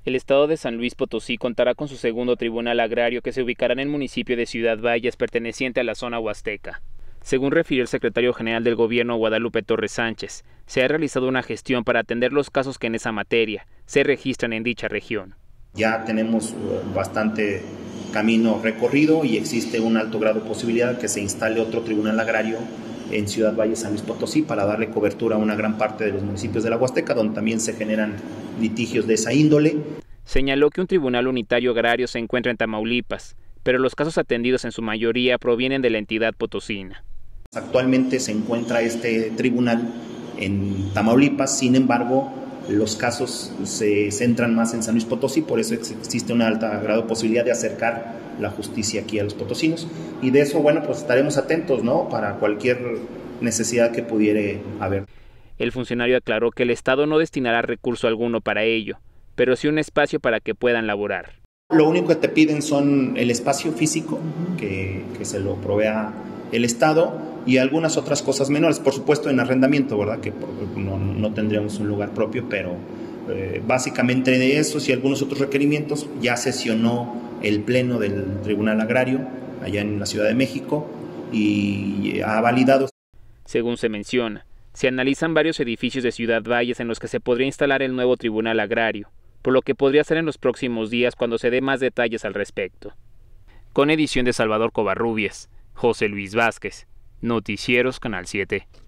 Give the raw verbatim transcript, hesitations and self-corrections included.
El estado de San Luis Potosí contará con su segundo tribunal agrario que se ubicará en el municipio de Ciudad Valles, perteneciente a la zona huasteca. Según refirió el secretario general del gobierno Guadalupe Torres Sánchez, se ha realizado una gestión para atender los casos que en esa materia se registran en dicha región. Ya tenemos bastante camino recorrido y existe un alto grado de posibilidad de que se instale otro tribunal agrario en Ciudad Valles, San Luis Potosí, para darle cobertura a una gran parte de los municipios de la Huasteca, donde también se generan litigios de esa índole. Señaló que un tribunal unitario agrario se encuentra en Tamaulipas, pero los casos atendidos en su mayoría provienen de la entidad potosina. Actualmente se encuentra este tribunal en Tamaulipas, sin embargo, los casos se centran más en San Luis Potosí, por eso existe una alta grado de posibilidad de acercar la justicia aquí a los potosinos. Y de eso, bueno, pues estaremos atentos, ¿no?, para cualquier necesidad que pudiera haber. El funcionario aclaró que el Estado no destinará recurso alguno para ello, pero sí un espacio para que puedan laborar. Lo único que te piden son el espacio físico, que, que se lo provea el Estado, y algunas otras cosas menores, por supuesto en arrendamiento, ¿verdad?, que no, no tendríamos un lugar propio, pero eh, básicamente de esos y algunos otros requerimientos ya sesionó el Pleno del Tribunal Agrario allá en la Ciudad de México y ha validado. Según se menciona, se analizan varios edificios de Ciudad Valles en los que se podría instalar el nuevo Tribunal Agrario, por lo que podría ser en los próximos días cuando se dé más detalles al respecto. Con edición de Salvador Covarrubias, José Luis Vázquez, Noticieros Canal siete.